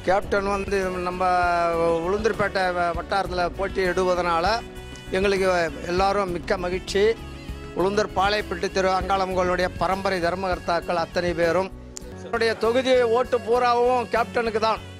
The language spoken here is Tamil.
கேப்டன் வந்து நம்ம உளுந்தூர்பேட்டை வட்டாரத்தில் போட்டியிடுவதனால எங்களுக்கு எல்லாரும் மிக்க மகிழ்ச்சி. உளுந்தூர் பாளையப்பட்டி திரு அங்காளம்மனுடைய பரம்பரை தர்மகர்த்தாக்கள் அத்தனை பேரும் தொகுதி ஓட்டு பூராவும் கேப்டனுக்கு தான்.